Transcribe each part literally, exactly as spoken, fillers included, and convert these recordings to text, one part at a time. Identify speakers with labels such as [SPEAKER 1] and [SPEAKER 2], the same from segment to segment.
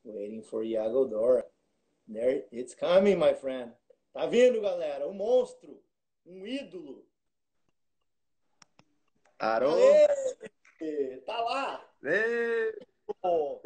[SPEAKER 1] Waiting for Iago Dora. There, it's coming, my friend. Tá vindo, galera? Um monstro. Um ídolo.
[SPEAKER 2] Arô!
[SPEAKER 1] Aê! Tá lá!
[SPEAKER 2] Ê!
[SPEAKER 1] Pô.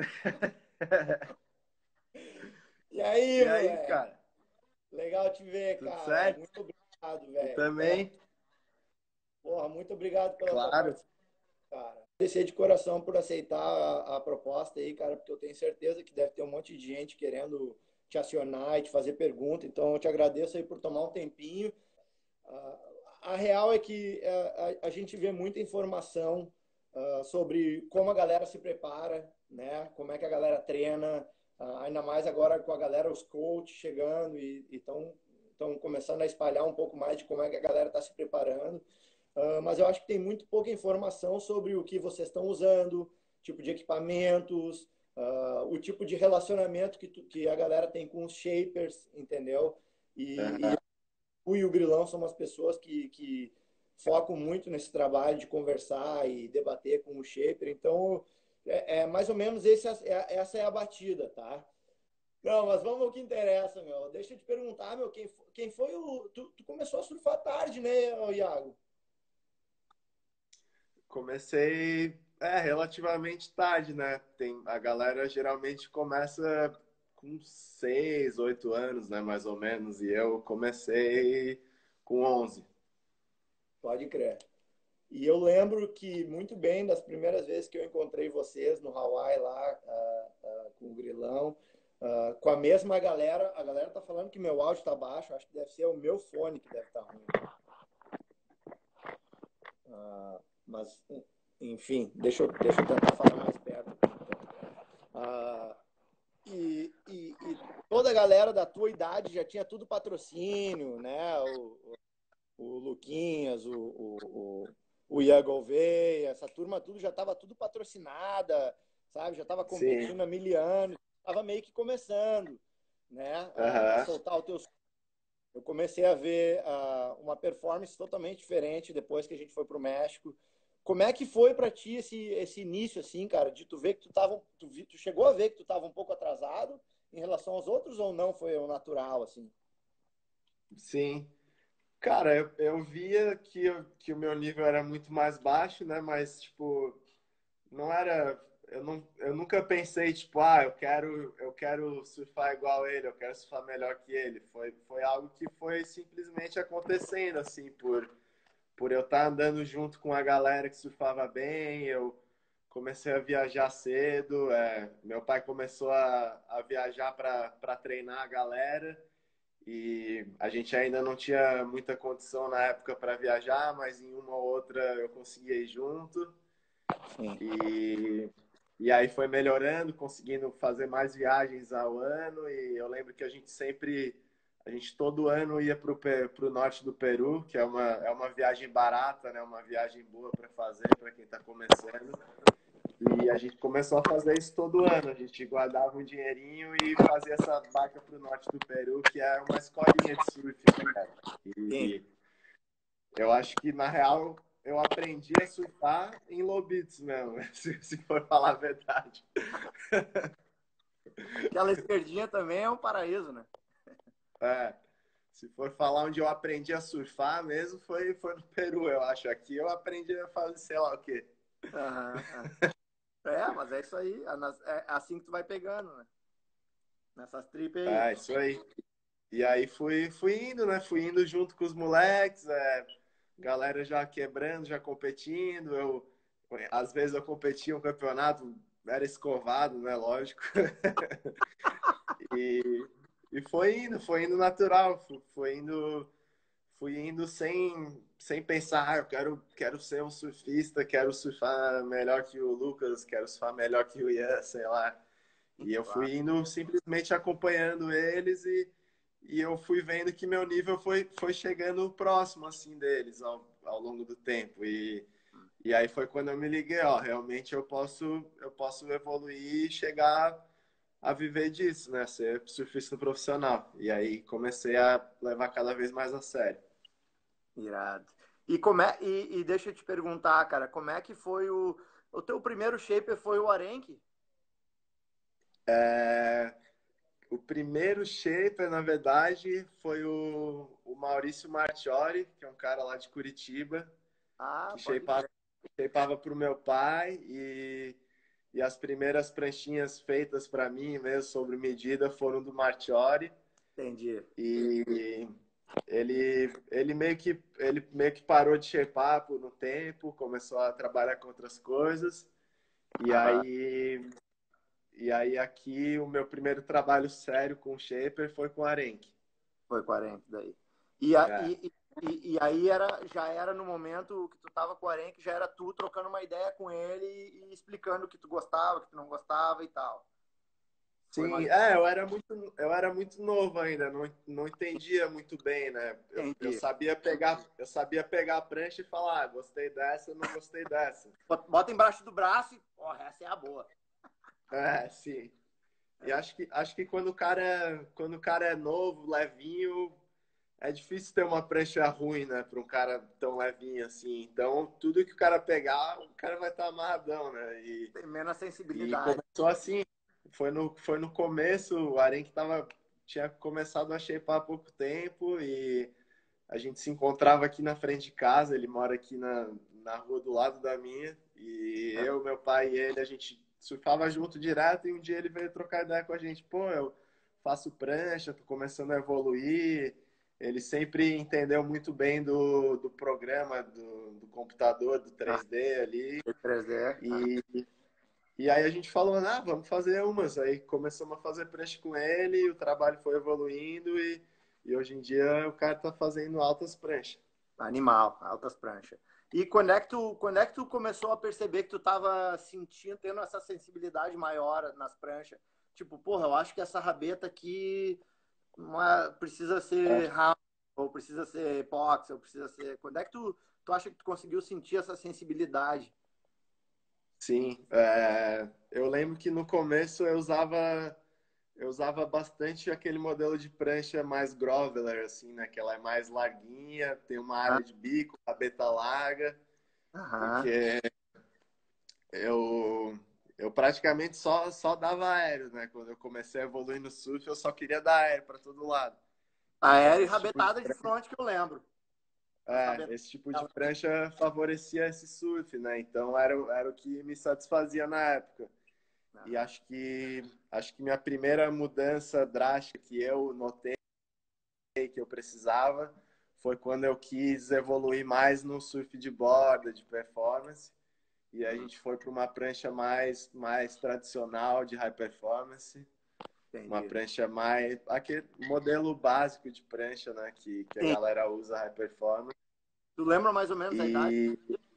[SPEAKER 1] E aí,
[SPEAKER 2] E aí,
[SPEAKER 1] moleque?
[SPEAKER 2] cara?
[SPEAKER 1] Legal te ver,
[SPEAKER 2] Tudo
[SPEAKER 1] cara.
[SPEAKER 2] certo?
[SPEAKER 1] Muito obrigado,
[SPEAKER 2] Tu
[SPEAKER 1] velho. Pela...
[SPEAKER 2] também?
[SPEAKER 1] Porra, muito obrigado pela tua
[SPEAKER 2] Claro.
[SPEAKER 1] participação, cara. Agradecer de coração por aceitar a, a proposta aí, cara, porque eu tenho certeza que deve ter um monte de gente querendo te acionar e te fazer pergunta. Então, eu te agradeço aí por tomar um tempinho. Uh, a real é que uh, a, a gente vê muita informação uh, sobre como a galera se prepara, né? Como é que a galera treina, uh, ainda mais agora com a galera, os coaches chegando e estão começando a espalhar um pouco mais de como é que a galera está se preparando. Uh, mas eu acho que tem muito pouca informação sobre o que vocês estão usando, tipo de equipamentos, uh, o tipo de relacionamento que, tu, que a galera tem com os shapers, entendeu? E, e
[SPEAKER 2] Aham.
[SPEAKER 1] tu e o Grilão são umas pessoas que, que focam muito nesse trabalho de conversar e debater com o shaper. Então, é, é mais ou menos esse, é, essa é a batida, tá? Não, mas vamos ao que interessa, meu. Deixa eu te perguntar, meu, quem, quem foi o... Tu, tu começou a surfar tarde, né, Iago?
[SPEAKER 2] Comecei, é, relativamente tarde, né? Tem, a galera geralmente começa com seis, oito anos, né? Mais ou menos. E eu comecei com onze.
[SPEAKER 1] Pode crer. E eu lembro que muito bem das primeiras vezes que eu encontrei vocês no Hawaii lá, uh, uh, com o Grilão, uh, com a mesma galera. A galera tá falando que meu áudio tá baixo, acho que deve ser o meu fone que deve estar tá ruim. Uh, mas, enfim, deixa eu, deixa eu tentar falar mais perto. Uh, e, e, e toda a galera da tua idade já tinha tudo patrocínio, né? O, o Luquinhas, o, o, o, o Ian Gouveia, essa turma tudo já estava tudo patrocinada, sabe? Já estava
[SPEAKER 2] Sim.
[SPEAKER 1] competindo há mil anos, estava meio que começando, né? A, a
[SPEAKER 2] Aham.
[SPEAKER 1] soltar o teu. Eu comecei a ver uh, uma performance totalmente diferente depois que a gente foi para o México. Como é que foi para ti esse, esse início, assim, cara? De tu ver que tu tava, tu, vi, tu chegou a ver que tu estava um pouco atrasado em relação aos outros ou não foi o natural, assim?
[SPEAKER 2] Sim. Cara, eu, eu via que, eu- que o meu nível era muito mais baixo, né? Mas, tipo, não era. Eu, não, eu nunca pensei, tipo, ah, eu quero, eu quero surfar igual ele, eu quero surfar melhor que ele. Foi, foi algo que foi simplesmente acontecendo, assim, por, por eu estar andando junto com a galera que surfava bem. Eu comecei a viajar cedo. É, meu pai começou a, a viajar para treinar a galera. E a gente ainda não tinha muita condição na época para viajar, mas em uma ou outra eu conseguia ir junto.
[SPEAKER 1] Sim.
[SPEAKER 2] E, e aí foi melhorando, conseguindo fazer mais viagens ao ano. E eu lembro que a gente sempre, a gente todo ano ia para o norte do Peru, que é uma, é uma viagem barata, né? Uma viagem boa para fazer para quem está começando. E a gente começou a fazer isso todo ano. A gente guardava um dinheirinho e fazia essa barca para o norte do Peru, que é uma escolinha de surf, né, cara?
[SPEAKER 1] Sim.
[SPEAKER 2] E eu acho que, na real, eu aprendi a surfar em Lobits mesmo, se, se for falar a verdade.
[SPEAKER 1] Aquela esquerdinha também é um paraíso, né?
[SPEAKER 2] É, se for falar onde eu aprendi a surfar mesmo, foi, foi no Peru, eu acho. Aqui eu aprendi a fazer sei lá o quê.
[SPEAKER 1] Aham, aham. É, mas é isso aí. É assim que tu vai pegando, né? Nessas trips aí.
[SPEAKER 2] É, isso aí. E aí fui, fui indo, né? Fui indo junto com os moleques, é, galera já quebrando, já competindo. Eu, às vezes eu competia um campeonato, era escovado, né? Lógico. E, e foi indo, foi indo natural, foi indo, fui indo sem, sem pensar, ah, eu quero, quero ser um surfista, quero surfar melhor que o Lucas, quero surfar melhor que o Ian, sei lá. E eu
[SPEAKER 1] Claro.
[SPEAKER 2] fui indo simplesmente acompanhando eles e, e eu fui vendo que meu nível foi, foi chegando próximo assim deles ao, ao longo do tempo. E, e aí foi quando eu me liguei, ó, realmente eu posso, eu posso evoluir e chegar a viver disso, né? Ser surfista profissional. E aí comecei a levar cada vez mais a sério.
[SPEAKER 1] Irado. E, como é, e, e deixa eu te perguntar, cara, como é que foi o. O teu primeiro shaper foi o Arenque?
[SPEAKER 2] É, o primeiro shaper, na verdade, foi o, o Maurício Marchiori, que é um cara lá de Curitiba,
[SPEAKER 1] Ah,
[SPEAKER 2] que
[SPEAKER 1] pode
[SPEAKER 2] shapeava,
[SPEAKER 1] crer.
[SPEAKER 2] shapeava para o meu pai e, e as primeiras pranchinhas feitas para mim mesmo, sobre medida, foram do Marchiori.
[SPEAKER 1] Entendi.
[SPEAKER 2] E ele, ele, meio que, ele meio que parou de shapear por um tempo, começou a trabalhar com outras coisas. E
[SPEAKER 1] Aham.
[SPEAKER 2] aí, e aí aqui o meu primeiro trabalho sério com shaper foi com Arenque.
[SPEAKER 1] Foi quarenta daí. E, a,
[SPEAKER 2] É.
[SPEAKER 1] e, e, e aí era, já era no momento que tu tava com o Arenque, já era tu trocando uma ideia com ele e, e explicando o que tu gostava, o que tu não gostava e tal. Foi
[SPEAKER 2] Sim,
[SPEAKER 1] mais.
[SPEAKER 2] é, eu era muito, eu era muito novo ainda, não, não entendia muito bem, né? Eu, eu
[SPEAKER 1] Entendi.
[SPEAKER 2] sabia pegar, eu sabia pegar a prancha e falar, ah, gostei dessa, não gostei dessa.
[SPEAKER 1] Bota embaixo do braço e, ó, essa é a boa.
[SPEAKER 2] É, sim. E acho que, acho que quando o cara, é- quando o cara é novo, levinho, é difícil ter uma prancha ruim, né, para um cara tão levinho assim. Então, tudo que o cara pegar, o cara vai estar amarradão, né? E,
[SPEAKER 1] Tem menos
[SPEAKER 2] e
[SPEAKER 1] sensibilidade.
[SPEAKER 2] começou assim. Foi no, foi no começo, o Arenque tava, tinha começado a shapear há pouco tempo e a gente se encontrava aqui na frente de casa. Ele mora aqui na, na rua do lado da minha. E eu, meu pai e ele, a gente surfava junto direto. E um dia ele veio trocar ideia com a gente. Pô, eu faço prancha, tô começando a evoluir. Ele sempre entendeu muito bem do, do programa, do, do computador, do
[SPEAKER 1] Ah,
[SPEAKER 2] três D ali.
[SPEAKER 1] três D. Ah,
[SPEAKER 2] E, e aí a gente falou, ah, vamos fazer umas. Aí começamos a fazer prancha com ele, o trabalho foi evoluindo e, e hoje em dia o cara tá fazendo altas pranchas.
[SPEAKER 1] animal, altas pranchas. E quando é, que tu, quando é que tu começou a perceber que tu tava sentindo, tendo essa sensibilidade maior nas pranchas? Tipo, porra, eu acho que essa rabeta aqui uma, precisa ser round, ou precisa ser epoxy, ou precisa ser... Quando é que tu, tu acha que tu conseguiu sentir essa sensibilidade?
[SPEAKER 2] Sim, é, eu lembro que no começo eu usava eu usava bastante aquele modelo de prancha mais groveler, assim, né? Que ela é mais larguinha, tem uma
[SPEAKER 1] Ah,
[SPEAKER 2] área de bico, rabeta larga,
[SPEAKER 1] aham.
[SPEAKER 2] porque eu eu praticamente só só dava aéreo, né? Quando eu comecei a evoluir no surf, eu só queria dar aéreo para todo lado. Então
[SPEAKER 1] Aérea e
[SPEAKER 2] esse tipo de
[SPEAKER 1] rabetada de frente que eu lembro. As
[SPEAKER 2] É,
[SPEAKER 1] rabetadas.
[SPEAKER 2] esse tipo de prancha favorecia esse surf, né? Então era, o- era o que me satisfazia na época. E
[SPEAKER 1] Aham.
[SPEAKER 2] acho que acho que minha primeira mudança drástica que eu notei que eu precisava foi quando eu quis evoluir mais no surf de borda, de performance. E aí a
[SPEAKER 1] Hum,
[SPEAKER 2] gente foi para uma prancha mais mais tradicional de high performance, uma
[SPEAKER 1] entendi.
[SPEAKER 2] prancha mais aquele modelo básico de prancha, né, que que a
[SPEAKER 1] Sim.
[SPEAKER 2] galera usa high performance.
[SPEAKER 1] Tu lembra mais ou menos a idade?
[SPEAKER 2] E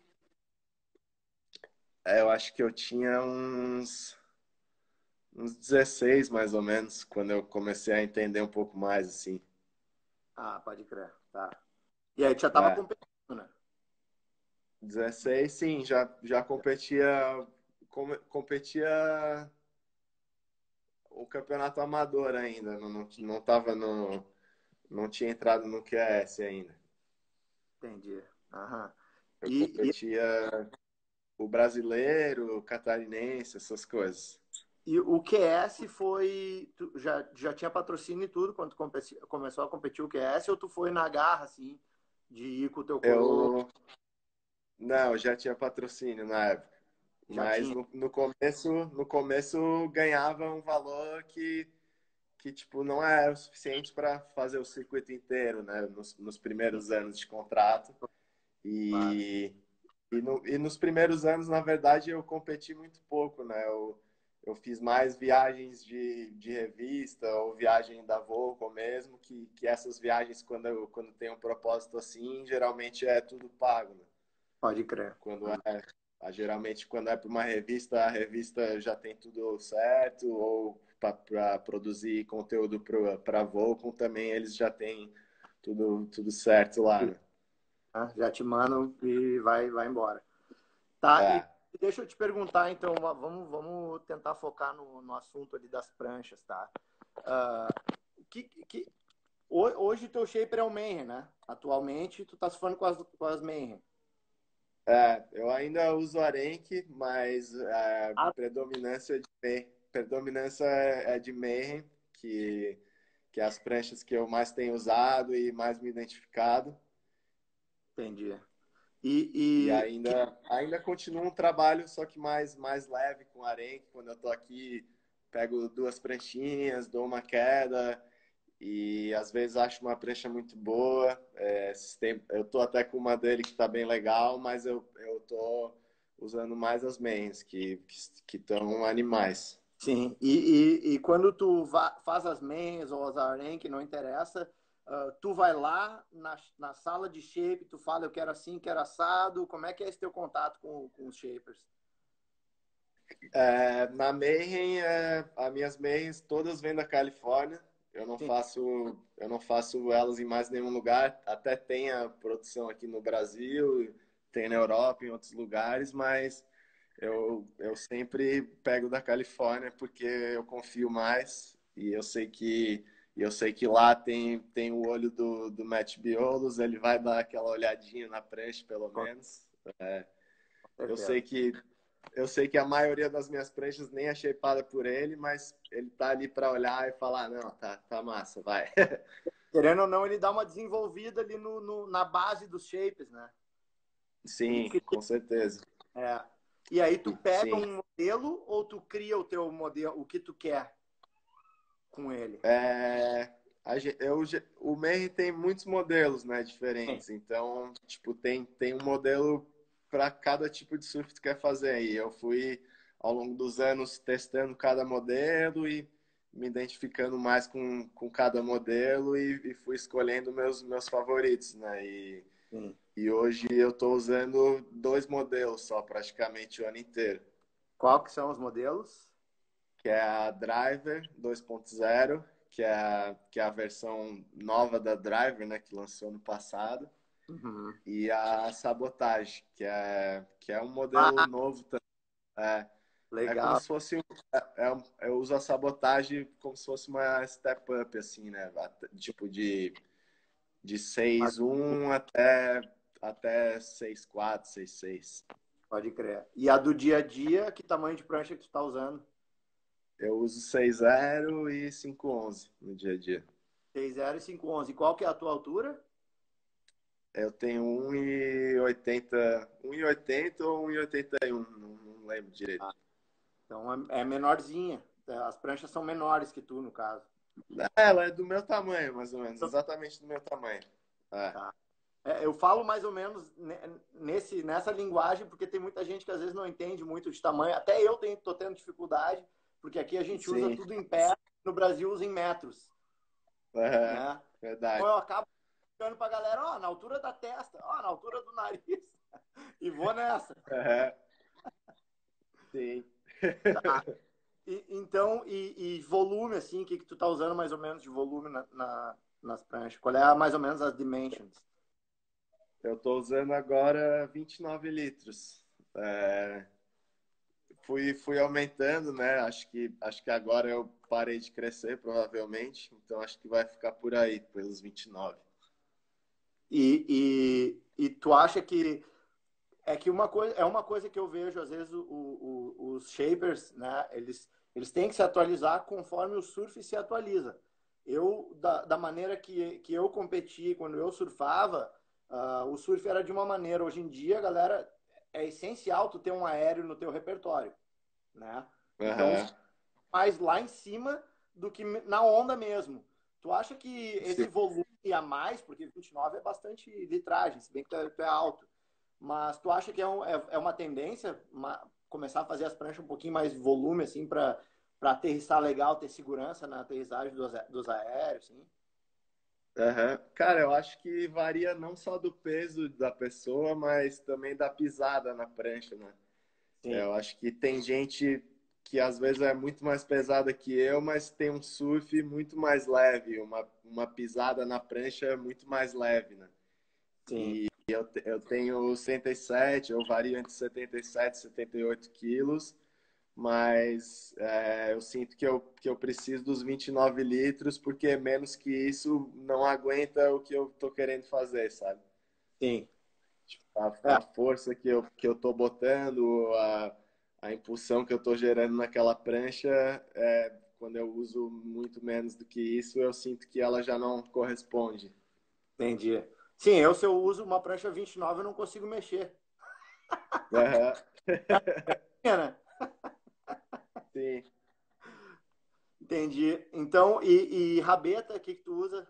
[SPEAKER 2] é, eu acho que eu tinha uns, uns dezesseis, mais ou menos, quando eu comecei a entender um pouco mais, assim.
[SPEAKER 1] Ah, pode crer. Tá. E aí tu já tava
[SPEAKER 2] É,
[SPEAKER 1] competindo, né?
[SPEAKER 2] dezesseis, sim, já, já competia, com, competia o campeonato amador ainda, não, não, não tava no, não tinha entrado no Q S ainda.
[SPEAKER 1] Entendi. Aham.
[SPEAKER 2] Eu
[SPEAKER 1] E, e,
[SPEAKER 2] competia o brasileiro, o catarinense, essas coisas.
[SPEAKER 1] e o Q S foi. Tu já, já tinha patrocínio e tudo quando tu competi- começou a competir o Q S ou tu foi na garra, assim, de ir com o teu coroa?
[SPEAKER 2] Eu, não, eu já tinha patrocínio na época.
[SPEAKER 1] Já
[SPEAKER 2] Mas
[SPEAKER 1] tinha.
[SPEAKER 2] no, no começo, no começo ganhava um valor que, que tipo, não era o suficiente para fazer o circuito inteiro, né? Nos, nos
[SPEAKER 1] Sim,
[SPEAKER 2] primeiros anos de contrato.
[SPEAKER 1] claro.
[SPEAKER 2] E, e, no, e nos primeiros anos, na verdade, eu competi muito pouco, né? Eu, eu fiz mais viagens de, de revista ou viagem da Volco mesmo, que, que essas viagens, quando, eu, quando tem um propósito assim, geralmente é tudo pago, né?
[SPEAKER 1] Pode crer.
[SPEAKER 2] Quando
[SPEAKER 1] Hum.
[SPEAKER 2] é, ah, geralmente, quando é para uma revista, a revista já tem tudo certo, ou para produzir conteúdo para a Volcom também eles já têm tudo, tudo certo lá, né?
[SPEAKER 1] Tá? Já te mando e vai, vai embora. Tá, e
[SPEAKER 2] É,
[SPEAKER 1] deixa eu te perguntar, então, vamos, vamos tentar focar no, no assunto ali das pranchas, tá? Ah, que, que, hoje o teu shaper é o Mayhem, né? Atualmente tu tá surfando com as, com as Mayhem.
[SPEAKER 2] é, eu ainda uso Arenque, mas a
[SPEAKER 1] Ah,
[SPEAKER 2] predominância é de P. predominância é, é de Mayhem, que, que é as pranchas que eu mais tenho usado e mais me identificado.
[SPEAKER 1] Entendi.
[SPEAKER 2] E
[SPEAKER 1] E, e que-
[SPEAKER 2] ainda, ainda continua um trabalho, só que mais, mais leve com arenque. Quando eu tô aqui, pego duas pranchinhas, dou uma queda e às vezes acho uma prancha muito boa. É, esses tempos- eu tô até com uma dele que tá bem legal, mas eu, eu tô usando mais as mains, que que estão animais.
[SPEAKER 1] sim, e, e, e quando tu va- faz as meias ou as arém, que não interessa, ah, tu vai lá na, na sala de shape, tu fala, eu quero assim, quero assado. Como é que é esse teu contato com, com os shapers?
[SPEAKER 2] É, na Mayhem, é, as minhas Mayhems todas vêm da Califórnia. Eu não
[SPEAKER 1] Sim,
[SPEAKER 2] faço, eu não faço elas em mais nenhum lugar. Até tem a produção aqui no Brasil, tem na Europa, em outros lugares, mas eu, eu sempre pego da Califórnia porque eu confio mais e eu sei que eu sei que lá tem, tem o olho do, do Matt Biolos, ele vai dar aquela olhadinha na prancha, pelo
[SPEAKER 1] com
[SPEAKER 2] menos. É, eu sei
[SPEAKER 1] certeza.
[SPEAKER 2] que eu sei que a maioria das minhas pranchas nem é shapeada por ele, mas ele tá ali para olhar e falar, não, tá, tá massa, vai.
[SPEAKER 1] Querendo ou não, ele dá uma desenvolvida ali no, no- na base dos shapes, né? Ele
[SPEAKER 2] Sim,
[SPEAKER 1] cria,
[SPEAKER 2] com certeza.
[SPEAKER 1] é. E aí tu pega
[SPEAKER 2] Sim.
[SPEAKER 1] um modelo ou tu cria o teu modelo, o que tu quer com ele?
[SPEAKER 2] É, a gen- eu, ge- o Mayhem tem muitos modelos, né,
[SPEAKER 1] Sim.
[SPEAKER 2] diferentes. Então, tipo, tem, tem um modelo para cada tipo de surf que tu quer fazer. E eu fui, ao longo dos anos, testando cada modelo e me identificando mais com, com cada modelo e, e fui escolhendo meus, meus favoritos, né? E,
[SPEAKER 1] Sim.
[SPEAKER 2] e hoje eu estou usando dois modelos só, praticamente o ano inteiro.
[SPEAKER 1] Qual que são os modelos?
[SPEAKER 2] Que é a Driver dois ponto zero, que é a, que é a versão nova da Driver, né, que lançou no passado,
[SPEAKER 1] Uhum.
[SPEAKER 2] e a Sabotage, que é, que é um modelo
[SPEAKER 1] Ah,
[SPEAKER 2] novo também. É, é como
[SPEAKER 1] legal.
[SPEAKER 2] se fosse um, é, é um- eu uso a Sabotage como se fosse uma step up assim, né, tipo de de seis um até até seis quatro, seis seis.
[SPEAKER 1] Pode crer. E a do dia a dia, que tamanho de prancha que tu tá usando?
[SPEAKER 2] Eu uso seis zero e cinco onze no dia a dia.
[SPEAKER 1] seis zero e cinco onze. Qual que é a tua altura?
[SPEAKER 2] Eu tenho um e oitenta, um e oitenta ou um e oitenta e um, não, não lembro direito.
[SPEAKER 1] Ah, então é, é menorzinha. As pranchas são menores que tu, no caso.
[SPEAKER 2] É, ela é do meu tamanho, mais ou menos, exatamente do meu tamanho. É.
[SPEAKER 1] Tá. É, eu falo mais ou menos nesse, nessa linguagem, porque tem muita gente que às vezes não entende muito de tamanho. Até eu tenho, tô tendo dificuldade, porque aqui a gente usa
[SPEAKER 2] Sim,
[SPEAKER 1] tudo em pé, no Brasil usa em metros,
[SPEAKER 2] é,
[SPEAKER 1] né? Então
[SPEAKER 2] verdade.
[SPEAKER 1] eu acabo ficando pra galera, ó, na altura da testa, ó, na altura do nariz, e vou nessa.
[SPEAKER 2] É, sim.
[SPEAKER 1] Tá. E, então, e, e volume, assim, o que, que tu tá usando mais ou menos de volume na, na- nas pranchas? Qual é a, mais ou menos as dimensions?
[SPEAKER 2] Eu tô usando agora vinte e nove litros. É, fui, fui aumentando, né? Acho que, acho que agora eu parei de crescer, provavelmente. Então acho que vai ficar por aí, pelos vinte e nove.
[SPEAKER 1] E, e, e tu acha que é que uma coisa é uma coisa que eu vejo às vezes o, o, os shapers, né? Eles eles têm que se atualizar conforme o surf se atualiza. Eu da, da maneira que, que eu competi quando eu surfava, uh, o surf era de uma maneira. Hoje em dia, galera, é essencial tu ter um aéreo no teu repertório, né? Então,
[SPEAKER 2] Aham.
[SPEAKER 1] mais lá em cima do que na onda mesmo. Tu acha que
[SPEAKER 2] Sim.
[SPEAKER 1] esse volume a mais, porque vinte e nove é bastante litragem, se bem que tu é, tu é alto, mas tu acha que é, um, é, é uma tendência uma, começar a fazer as pranchas um pouquinho mais volume, assim, para para aterrissar legal, ter segurança na aterrissagem dos, dos aéreos, assim?
[SPEAKER 2] Aham. Cara, eu acho que varia não só do peso da pessoa, mas também da pisada na prancha, né? É,
[SPEAKER 1] Sim.
[SPEAKER 2] eu acho que tem gente que às vezes é muito mais pesada que eu, mas tem um surf muito mais leve, uma, uma pisada na prancha muito mais leve, né?
[SPEAKER 1] Sim.
[SPEAKER 2] Eu, te- eu tenho cento e sete, eu vario entre setenta e sete e setenta e oito quilos, mas é, eu sinto que eu, que eu preciso dos vinte e nove litros, porque menos que isso não aguenta o que eu tô querendo fazer, sabe?
[SPEAKER 1] Sim.
[SPEAKER 2] A,
[SPEAKER 1] É,
[SPEAKER 2] a força que eu, que eu tô botando, a, a impulsão que eu estou gerando naquela prancha, é, quando eu uso muito menos do que isso, eu sinto que ela já não corresponde.
[SPEAKER 1] Entendi. Sim, eu se eu uso uma prancha vinte e nove, eu não consigo mexer.
[SPEAKER 2] Uhum.
[SPEAKER 1] É, né?
[SPEAKER 2] Sim.
[SPEAKER 1] Entendi. Então, e, e rabeta, o que que tu usa?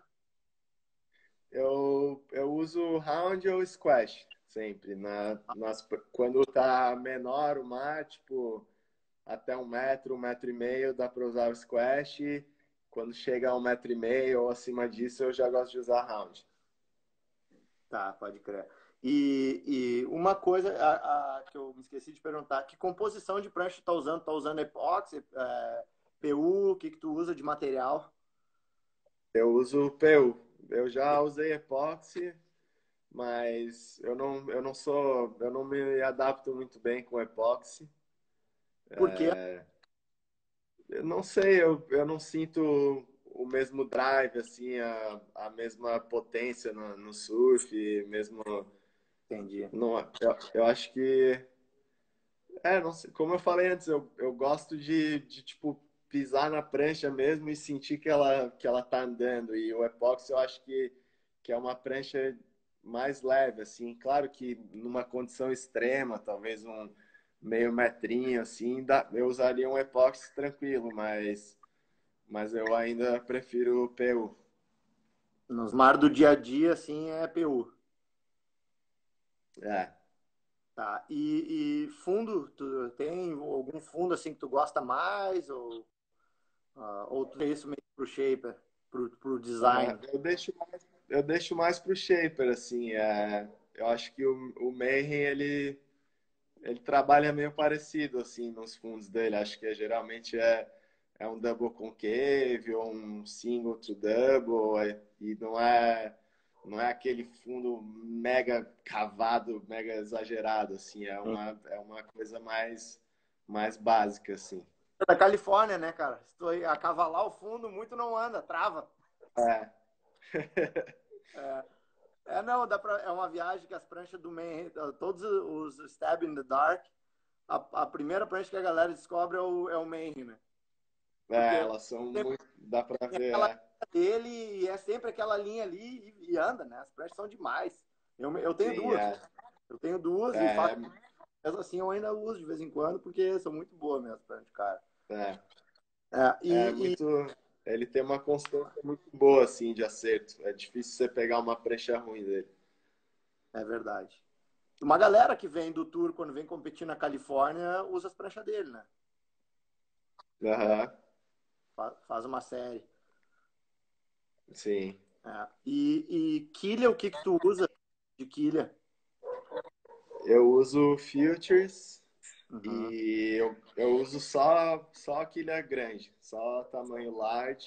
[SPEAKER 2] Eu, eu uso round ou squash, sempre. Na, nas, quando tá menor o mar, tipo, até um metro, um metro e meio, dá para usar o squash. Quando chega a um metro e meio ou acima disso, eu já gosto de usar round.
[SPEAKER 1] Tá, pode crer. E, e uma coisa a, a, que eu me esqueci de perguntar, que composição de prancha tu tá usando? Tá usando epóxi, é, P U, o que que tu usa de material?
[SPEAKER 2] Eu uso P U. Eu já usei epóxi, mas eu não, eu não sou, eu não me adapto muito bem com epóxi.
[SPEAKER 1] Porque
[SPEAKER 2] Eu não sei, eu, eu não sinto o mesmo drive, assim, a, a mesma potência no, no surf, mesmo.
[SPEAKER 1] entendi.
[SPEAKER 2] Não, eu, eu acho que. É, não sei, como eu falei antes, eu, eu gosto de, de, tipo, pisar na prancha mesmo e sentir que ela, que ela tá andando. E o epóxi eu acho que, que é uma prancha mais leve, assim. Claro que numa condição extrema, talvez um meio metrinho, assim, dá, eu usaria um epóxi tranquilo, mas, mas eu ainda prefiro o P U.
[SPEAKER 1] Nos mar do dia a dia, assim, é P U.
[SPEAKER 2] É.
[SPEAKER 1] Tá. E, e fundo, tu tem algum fundo assim que tu gosta mais? Ou, ah, ou tu tem isso meio pro shaper, pro, pro
[SPEAKER 2] Aham.
[SPEAKER 1] design?
[SPEAKER 2] Eu deixo mais, eu deixo mais pro shaper, assim. É, eu acho que o, o Mayhem, ele ele trabalha meio parecido assim nos fundos dele. Acho que é, geralmente é, é um double concave ou um single to double é, e não é não é aquele fundo mega cavado, mega exagerado assim. É uma é uma coisa mais mais básica assim.
[SPEAKER 1] É da Califórnia, né, cara? Se tu acavalar o fundo, muito não anda, trava.
[SPEAKER 2] É.
[SPEAKER 1] É, é não, dá pra, é uma viagem que as pranchas do Mayhem, todos os Stab in the Dark, a, a primeira prancha que a galera descobre é o, é o Mayhem, né?
[SPEAKER 2] É,
[SPEAKER 1] Porque
[SPEAKER 2] elas são
[SPEAKER 1] sempre
[SPEAKER 2] muito, dá pra
[SPEAKER 1] tem
[SPEAKER 2] ver,
[SPEAKER 1] aquela
[SPEAKER 2] é.
[SPEAKER 1] linha dele e é sempre aquela linha ali e, e anda, né? As pranchas são demais. Eu, eu tenho
[SPEAKER 2] Sim,
[SPEAKER 1] duas.
[SPEAKER 2] é.
[SPEAKER 1] Eu tenho duas e
[SPEAKER 2] É,
[SPEAKER 1] faço, mesmo assim eu ainda uso de vez em quando porque são muito boas minhas pranchas, cara.
[SPEAKER 2] é,
[SPEAKER 1] É,
[SPEAKER 2] é
[SPEAKER 1] e, e
[SPEAKER 2] muito. Ele tem uma constância muito boa, assim, de acerto. É difícil você pegar uma prancha ruim dele.
[SPEAKER 1] é verdade. Uma galera que vem do tour, quando vem competir na Califórnia, usa as pranchas dele, né?
[SPEAKER 2] Aham,
[SPEAKER 1] Fa- Faz uma série.
[SPEAKER 2] sim.
[SPEAKER 1] É. E, e quilha, o que que tu usa de quilha?
[SPEAKER 2] Eu uso Futures
[SPEAKER 1] Uhum.
[SPEAKER 2] e eu, eu uso só, só quilha grande, só tamanho large.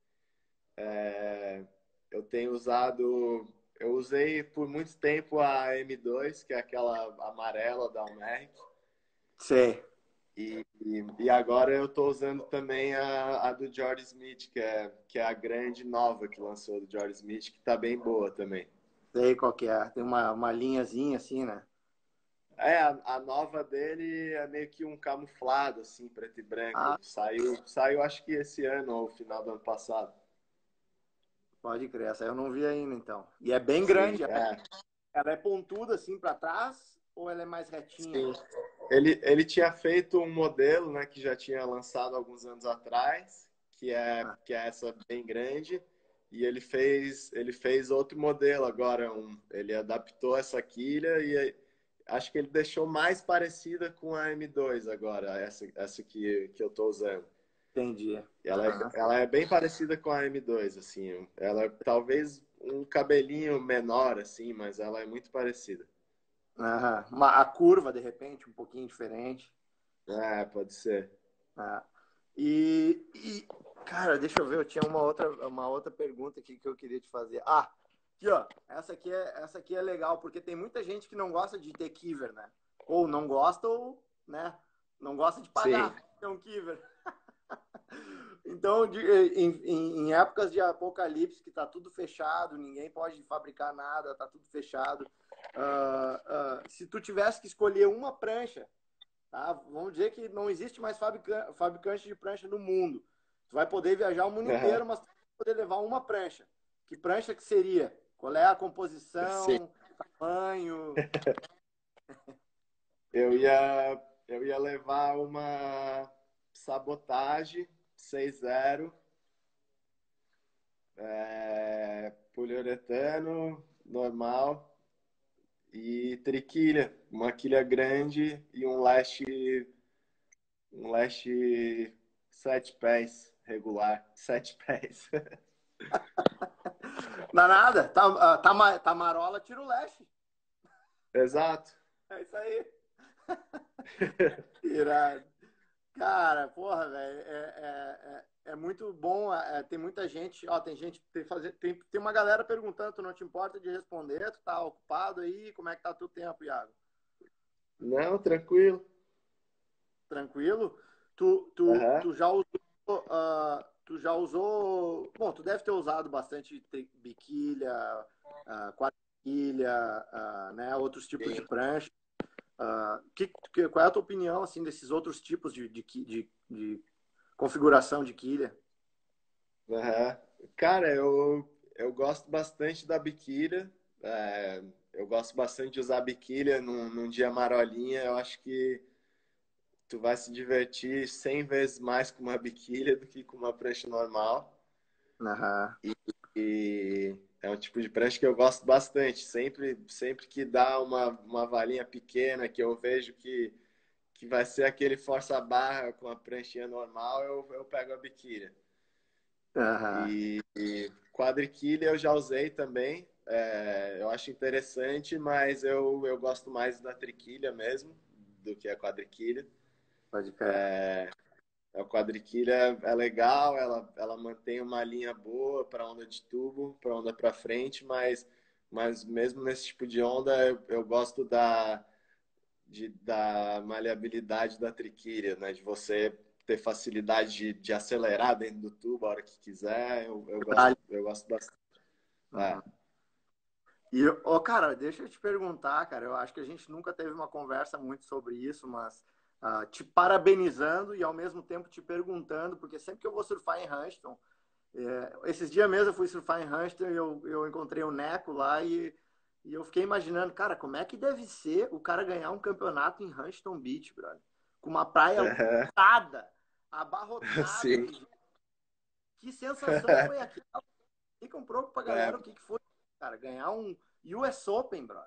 [SPEAKER 2] É, eu tenho usado. Eu usei por muito tempo a M dois, que é aquela amarela da Almeric.
[SPEAKER 1] Sei,
[SPEAKER 2] E, e, e agora eu estou usando também a, a do George Smith, que é, que é a grande nova que lançou do George Smith, que está bem boa também.
[SPEAKER 1] sei qual que é. Tem uma, uma linhazinha assim, né?
[SPEAKER 2] É, a, a nova dele é meio que um camuflado, assim, preto e branco.
[SPEAKER 1] Ah,
[SPEAKER 2] Saiu, saiu acho que esse ano ou final do ano passado.
[SPEAKER 1] pode crer. Essa eu não vi ainda, então. E é bem
[SPEAKER 2] Sim,
[SPEAKER 1] grande.
[SPEAKER 2] é.
[SPEAKER 1] Ela é pontuda assim para trás ou ela é mais retinha?
[SPEAKER 2] Sim. Ele, ele tinha feito um modelo, né, que já tinha lançado alguns anos atrás, que é,
[SPEAKER 1] Ah,
[SPEAKER 2] que é essa bem grande, e ele fez, ele fez outro modelo agora, um, ele adaptou essa quilha e acho que ele deixou mais parecida com a M dois agora, essa, essa que, que eu estou usando.
[SPEAKER 1] entendi.
[SPEAKER 2] Ela é,
[SPEAKER 1] Aham.
[SPEAKER 2] ela é bem parecida com a M dois, assim, ela é talvez um cabelinho menor, assim, mas ela é muito parecida.
[SPEAKER 1] Aham. Uma- a curva, de repente, um pouquinho diferente.
[SPEAKER 2] É, pode ser.
[SPEAKER 1] Ah. E, e, cara, deixa eu ver, eu tinha uma outra, uma outra pergunta aqui que eu queria te fazer. Ah, aqui, ó, essa aqui é, essa aqui é legal, porque tem muita gente que não gosta de ter kiver, né? Ou não gosta, ou, né, não gosta de
[SPEAKER 2] Sim.
[SPEAKER 1] pagar ter um kiver. Então, de, em, em, em épocas de apocalipse, que tá tudo fechado, ninguém pode fabricar nada, tá tudo fechado. Uh, uh, se tu tivesse que escolher uma prancha tá? Vamos dizer que não existe mais fabrica fabricante de prancha no mundo. Tu vai poder viajar o mundo
[SPEAKER 2] Aham.
[SPEAKER 1] inteiro, mas tu vai poder levar uma prancha. Que prancha que seria? Qual é a
[SPEAKER 2] Sim.
[SPEAKER 1] composição, tamanho?
[SPEAKER 2] Eu ia, eu ia levar uma sabotagem seis zero, é, poliuretano normal e triquilha, uma quilha grande e um leste, um leste sete pés regular, sete pés.
[SPEAKER 1] Danada, tá, tá, Tamarola tira o leste.
[SPEAKER 2] Exato.
[SPEAKER 1] É isso aí. Irado. Cara, porra, velho, é, é, é, é muito bom. É, tem muita gente, ó, tem gente, tem, fazer, tem, tem uma galera perguntando, tu não te importa de responder, tu tá ocupado aí, como é que tá teu tempo, Iago?
[SPEAKER 2] Não, tranquilo.
[SPEAKER 1] Tranquilo? Tu, tu,
[SPEAKER 2] Aham.
[SPEAKER 1] tu já usou, uh, tu já usou, bom, tu deve ter usado bastante biquília, uh, quadrilha, uh, né, outros tipos de
[SPEAKER 2] Sim.
[SPEAKER 1] prancha. Uh, que, que, qual é a tua opinião, assim, desses outros tipos de, de, de, de configuração de quilha?
[SPEAKER 2] Aham. Cara, eu, eu gosto bastante da biquília. É, eu gosto bastante de usar a biquília num, num dia marolinha. Eu acho que tu vai se divertir cem vezes mais com uma biquília do que com uma prancha normal.
[SPEAKER 1] Aham.
[SPEAKER 2] E é um tipo de prancha que eu gosto bastante. Sempre, sempre que dá uma, uma valinha pequena, que eu vejo que, que vai ser aquele força-barra com a pranchinha normal, eu, eu pego a biquília.
[SPEAKER 1] Aham.
[SPEAKER 2] E, e quadriquilha eu já usei também. É, eu acho interessante, mas eu, eu gosto mais da triquilha mesmo do que a quadriquilha.
[SPEAKER 1] Pode crer.
[SPEAKER 2] A quadriquilha é legal, ela, ela mantém uma linha boa para onda de tubo, para onda para frente, mas, mas mesmo nesse tipo de onda eu, eu gosto da, de, da maleabilidade da triquilha, né? De você ter facilidade de, de acelerar dentro do tubo a hora que quiser. Eu, eu gosto, eu gosto bastante. É.
[SPEAKER 1] Uhum. E, ô, cara, deixa eu te perguntar, cara, eu acho que a gente nunca teve uma conversa muito sobre isso, mas ah, te parabenizando e ao mesmo tempo te perguntando, porque sempre que eu vou surfar em Huntington, é, esses dias mesmo eu fui surfar em Huntington e eu, eu encontrei o Neco lá e, e eu fiquei imaginando, cara, como é que deve ser o cara ganhar um campeonato em Huntington Beach, brother? Com uma praia lotada, abarrotada
[SPEAKER 2] Sim.
[SPEAKER 1] de gente. Que sensação foi aquela? Fica um pouco pra
[SPEAKER 2] É,
[SPEAKER 1] galera o que, que foi, cara, ganhar um U S Open, brother.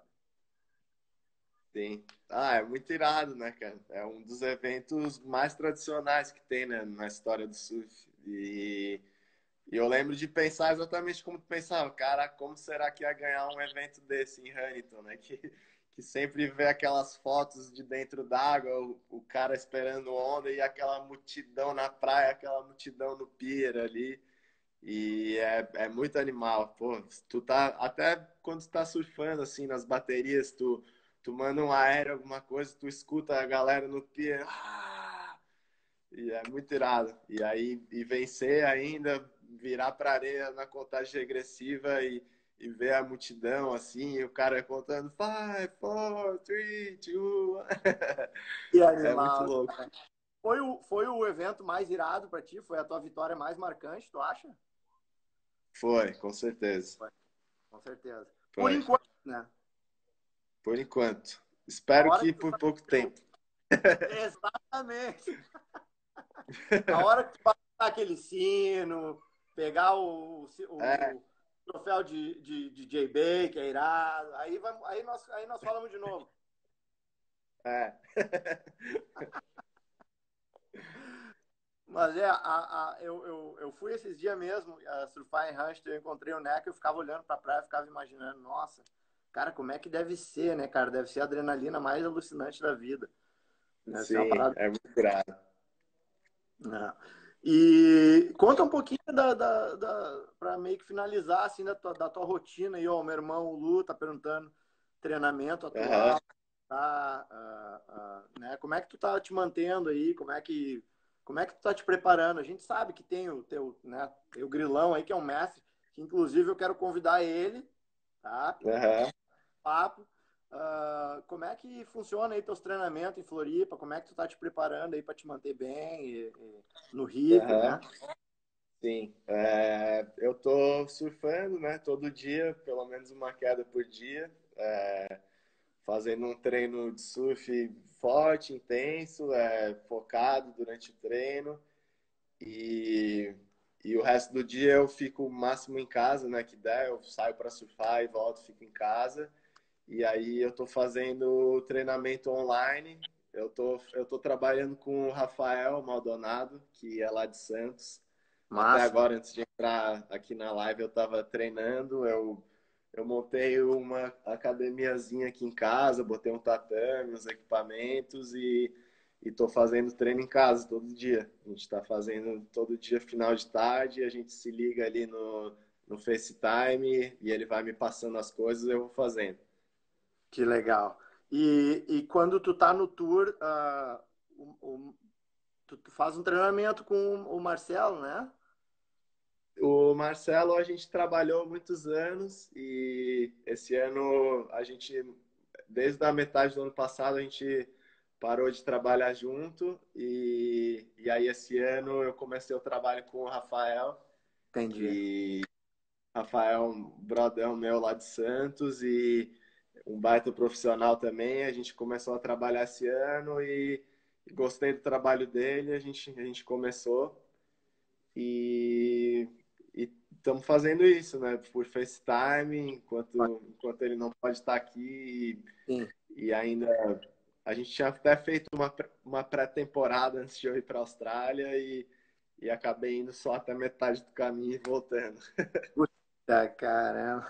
[SPEAKER 2] sim. Ah, é muito irado, né, cara? É um dos eventos mais tradicionais que tem, né, na história do surf. E, e eu lembro de pensar exatamente como tu pensava, cara, como será que ia ganhar um evento desse em Huntington, né? Que, que sempre vê aquelas fotos de dentro d'água, o, o cara esperando onda e aquela multidão na praia, aquela multidão no pier ali. E é, é muito animal, pô. Tu tá, até quando tu tá surfando, assim, nas baterias, tu, tu manda um aéreo, alguma coisa, tu escuta a galera no pier. Ah! E é muito irado. E aí, e vencer ainda, virar pra areia na contagem regressiva e, e ver a multidão, assim, e o cara contando five, four, three, two.
[SPEAKER 1] Que
[SPEAKER 2] É muito
[SPEAKER 1] animal.
[SPEAKER 2] louco.
[SPEAKER 1] Foi o, foi o evento mais irado pra ti? Foi a tua vitória mais marcante, tu acha?
[SPEAKER 2] Foi, com certeza.
[SPEAKER 1] Foi, com certeza. Por
[SPEAKER 2] Foi.
[SPEAKER 1] enquanto, né?
[SPEAKER 2] Por enquanto.
[SPEAKER 1] A
[SPEAKER 2] Espero
[SPEAKER 1] hora
[SPEAKER 2] que
[SPEAKER 1] que tu
[SPEAKER 2] por
[SPEAKER 1] tá...
[SPEAKER 2] pouco tempo.
[SPEAKER 1] Exatamente. A hora que tu vai dar aquele sino, pegar o,
[SPEAKER 2] É,
[SPEAKER 1] o troféu de, de, de J B, que é irado, aí, vai, aí, nós, aí nós falamos de novo.
[SPEAKER 2] é.
[SPEAKER 1] Mas é, a, a, eu, eu, eu fui esses dias mesmo a surfar em Rancho, eu encontrei o Neco, eu ficava olhando pra praia, ficava imaginando, nossa, cara, como é que deve ser, né, cara? Deve ser a adrenalina mais alucinante da vida. Deve ser uma
[SPEAKER 2] Sim,
[SPEAKER 1] parada.
[SPEAKER 2] é muito grave.
[SPEAKER 1] Né? E conta um pouquinho da, da, da para meio que finalizar assim da tua, da tua rotina aí, ó, meu irmão o Lu tá perguntando treinamento
[SPEAKER 2] Aham.
[SPEAKER 1] atual, tá, ah, ah, né? Como é que tu tá te mantendo aí? Como é que como é que tu tá te preparando? A gente sabe que tem o teu, né, tem o Grilão aí que é um mestre, que inclusive eu quero convidar ele, tá?
[SPEAKER 2] Aham.
[SPEAKER 1] Papo Uh, como é que funciona aí teus treinamentos em Floripa? Como é que tu tá te preparando aí para te manter bem e, e no ritmo,
[SPEAKER 2] Aham,
[SPEAKER 1] né?
[SPEAKER 2] sim. É, eu tô surfando, né? Todo dia, pelo menos uma queda por dia. É, fazendo um treino de surf forte, intenso, é, focado durante o treino. E, e o resto do dia eu fico o máximo em casa, né? Que der, eu saio para surfar e volto, fico em casa. E aí eu tô fazendo treinamento online. Eu tô, eu tô trabalhando com o Rafael Maldonado, que é lá de Santos. Até
[SPEAKER 1] Massa.
[SPEAKER 2] agora, antes de entrar aqui na live, eu estava treinando. Eu, eu montei uma academiazinha aqui em casa, botei um tatame, uns equipamentos e estou fazendo treino em casa todo dia. A gente está fazendo todo dia, final de tarde, a gente se liga ali no, no FaceTime e ele vai me passando as coisas e eu vou fazendo.
[SPEAKER 1] Que legal. E, e quando tu tá no tour, uh, o, o, tu, tu faz um treinamento com o Marcelo, né?
[SPEAKER 2] O Marcelo, a gente trabalhou muitos anos e esse ano a gente, desde a metade do ano passado, a gente parou de trabalhar junto e, e aí esse ano eu comecei o trabalho com o Rafael,
[SPEAKER 1] Entendi.
[SPEAKER 2] que Rafael é um brodão meu lá de Santos e um baita profissional também. A gente começou a trabalhar esse ano e, e gostei do trabalho dele, a gente, a gente começou. E estamos fazendo isso, né? Por FaceTime, enquanto, enquanto ele não pode estar aqui.
[SPEAKER 1] Sim.
[SPEAKER 2] E, e ainda a gente tinha até feito uma, uma pré-temporada antes de eu ir para a Austrália e, e acabei indo só até metade do caminho e voltando.
[SPEAKER 1] Puta, caramba.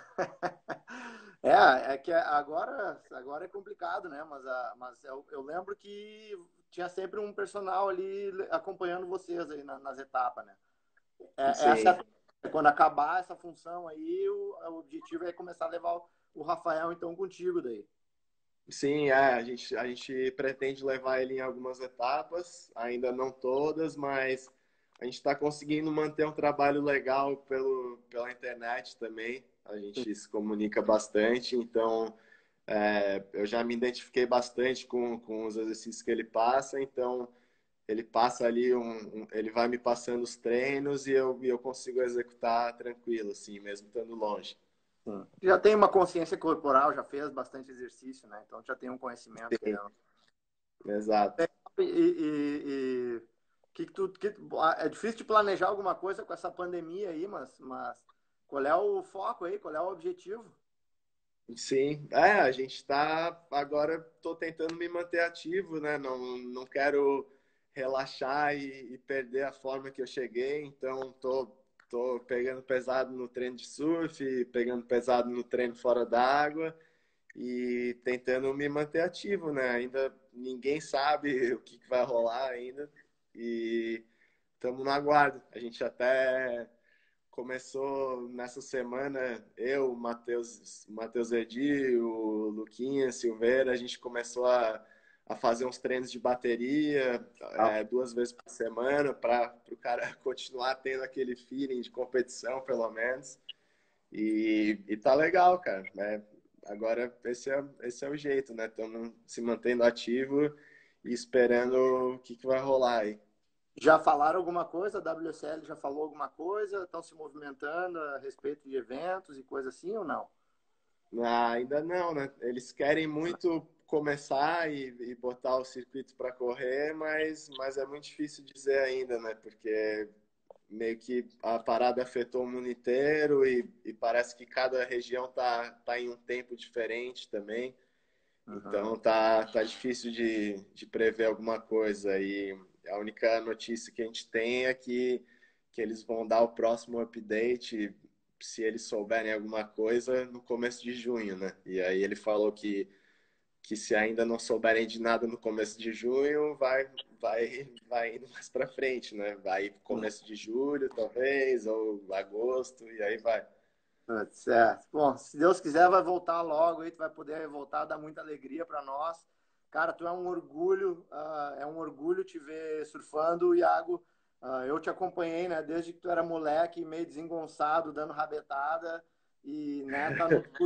[SPEAKER 1] É, é que agora, agora é complicado, né? Mas, a, mas eu, eu lembro que tinha sempre um personal ali acompanhando vocês aí na- nas etapas, né? É, essa
[SPEAKER 2] Sim,
[SPEAKER 1] é a- quando acabar essa função aí, o, o objetivo é começar a levar o, o Rafael então contigo daí.
[SPEAKER 2] sim, é, a gente, a gente pretende levar ele em algumas etapas, ainda não todas, mas a gente está conseguindo manter um trabalho legal pelo, pela internet também. A gente se comunica bastante, então é, eu já me identifiquei bastante com, com os exercícios que ele passa, então ele passa ali, um, um- ele vai me passando os treinos e eu, e eu consigo executar tranquilo, assim, mesmo estando longe.
[SPEAKER 1] Sim. Já tem uma consciência corporal, já fez bastante exercício, né? Então já tem um conhecimento,
[SPEAKER 2] Sim,
[SPEAKER 1] querendo.
[SPEAKER 2] exato.
[SPEAKER 1] E, e, e que que tu, que, é difícil de planejar alguma coisa com essa pandemia aí, mas, mas qual é o foco aí? Qual é o objetivo?
[SPEAKER 2] Sim, é, a gente está agora estou tentando me manter ativo, né? Não, não quero relaxar e, e perder a forma que eu cheguei, então tô, tô pegando pesado no treino de surf, pegando pesado no treino fora d'água e tentando me manter ativo, né? Ainda ninguém sabe o que, que vai rolar ainda e estamos no aguardo. A gente até começou nessa semana, eu, o Matheus, Matheus Edi, o Luquinha Silveira, a gente começou a, a fazer uns treinos de bateria
[SPEAKER 1] Ah,
[SPEAKER 2] é, duas vezes por semana para o cara continuar tendo aquele feeling de competição, pelo menos. E, e tá legal, cara. Né? Agora esse é, esse é o jeito, né? Estamos se mantendo ativo e esperando o que, que vai rolar aí.
[SPEAKER 1] já falaram alguma coisa? A W S L já falou alguma coisa? Estão se movimentando a respeito de eventos e coisa assim ou não?
[SPEAKER 2] Ah, ainda não, né? Eles querem muito começar e, e botar o circuito para correr, mas, mas é muito difícil dizer ainda, né? Porque meio que a parada afetou o mundo inteiro e, e parece que cada região tá, tá em um tempo diferente também.
[SPEAKER 1] Uhum.
[SPEAKER 2] Então tá, tá difícil de, de prever alguma coisa. E a única notícia que a gente tem é que, que eles vão dar o próximo update, se eles souberem alguma coisa, no começo de junho, né? E aí ele falou que, que se ainda não souberem de nada no começo de junho, vai, vai, vai indo mais para frente, né? Vai começo de julho, talvez, ou agosto, e aí vai.
[SPEAKER 1] Tá certo. Bom, se Deus quiser, vai voltar logo aí, tu vai poder voltar, dar muita alegria para nós. Cara, tu é um orgulho, uh, é um orgulho te ver surfando, Iago. Uh, eu te acompanhei, né, desde que tu era moleque, meio desengonçado, dando rabetada, e, né, tá no tour.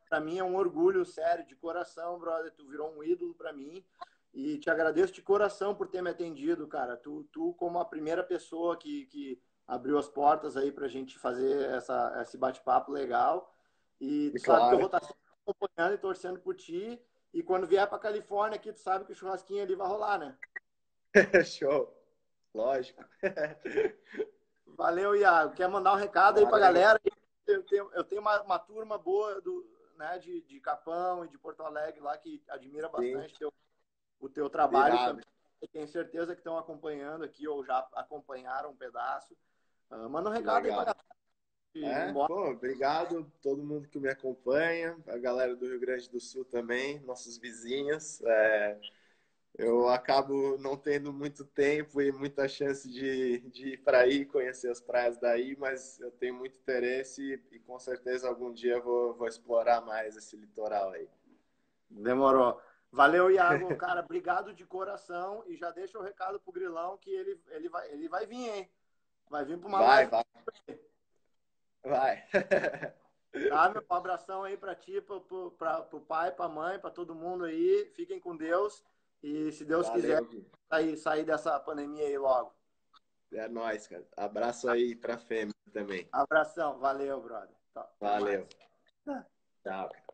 [SPEAKER 1] para mim é um orgulho, sério, de coração, brother. Tu virou um ídolo para mim. E te agradeço de coração por ter me atendido, cara. Tu, tu como a primeira pessoa que, que abriu as portas aí pra gente fazer essa, esse bate-papo legal. E tu sabe que eu vou
[SPEAKER 2] Claro.
[SPEAKER 1] estar sempre acompanhando e torcendo por ti. E quando vier pra Califórnia aqui, tu sabe que o churrasquinho ali vai rolar, né?
[SPEAKER 2] Show. Lógico.
[SPEAKER 1] Valeu, Iago. Quer mandar um recado aí pra
[SPEAKER 2] Valeu.
[SPEAKER 1] galera? Eu tenho, eu tenho uma, uma turma boa do, né, de, de Capão e de Porto Alegre lá que admira
[SPEAKER 2] Sim,
[SPEAKER 1] bastante teu, o teu trabalho
[SPEAKER 2] irado.
[SPEAKER 1] também. Eu tenho certeza que estão acompanhando aqui ou já acompanharam um pedaço. Uh, manda um
[SPEAKER 2] Que
[SPEAKER 1] recado aí pra
[SPEAKER 2] legal.
[SPEAKER 1] galera ir
[SPEAKER 2] É,
[SPEAKER 1] embora.
[SPEAKER 2] pô, obrigado a todo mundo que me acompanha, a galera do Rio Grande do Sul também, nossos vizinhos. É, eu acabo não tendo muito tempo e muita chance de, de ir para aí, conhecer as praias daí, mas eu tenho muito interesse e, e com certeza algum dia eu vou, vou explorar mais esse litoral aí.
[SPEAKER 1] Demorou. Valeu, Iago. Cara, obrigado de coração. E já deixa o recado pro Grilão que ele, ele, vai, ele vai vir, hein? Vai vir para uma
[SPEAKER 2] Vai,
[SPEAKER 1] live.
[SPEAKER 2] vai, vai.
[SPEAKER 1] Tá, meu? Um abração aí para ti, pro, pro, pra, pro pai, pra mãe, para todo mundo aí. Fiquem com Deus. E se Deus quiser,
[SPEAKER 2] Valeu, Gui.
[SPEAKER 1] sair, sair dessa pandemia aí logo.
[SPEAKER 2] É nóis, cara. Abraço aí pra Fêmea também.
[SPEAKER 1] Abração. Valeu, brother. Tá, até
[SPEAKER 2] Valeu.
[SPEAKER 1] mais.
[SPEAKER 2] Tchau, cara.